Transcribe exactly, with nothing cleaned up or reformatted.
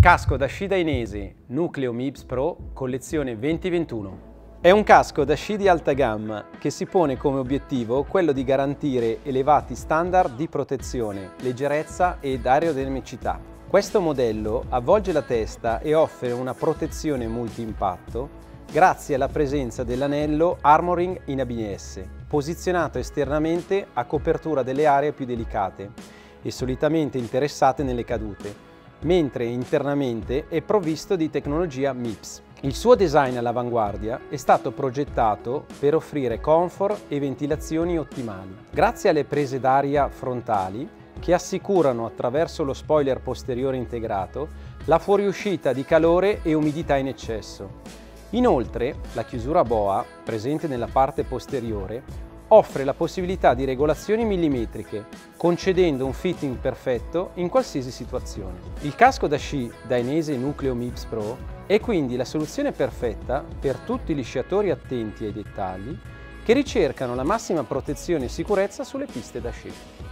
Casco da sci dainese Nucleo MIPS Pro collezione venti ventuno. È un casco da sci di alta gamma che si pone come obiettivo quello di garantire elevati standard di protezione, leggerezza ed aerodinamicità. Questo modello avvolge la testa e offre una protezione multi-impatto grazie alla presenza dell'anello Armoring in A B S, posizionato esternamente a copertura delle aree più delicate e solitamente interessate nelle cadute, mentre internamente è provvisto di tecnologia MIPS. Il suo design all'avanguardia è stato progettato per offrire comfort e ventilazioni ottimali. Grazie alle prese d'aria frontali, che assicurano attraverso lo spoiler posteriore integrato la fuoriuscita di calore e umidità in eccesso. Inoltre, la chiusura boa, presente nella parte posteriore, offre la possibilità di regolazioni millimetriche, concedendo un fitting perfetto in qualsiasi situazione. Il casco da sci dainese Nucleo MIPS Pro è quindi la soluzione perfetta per tutti gli sciatori attenti ai dettagli che ricercano la massima protezione e sicurezza sulle piste da sci.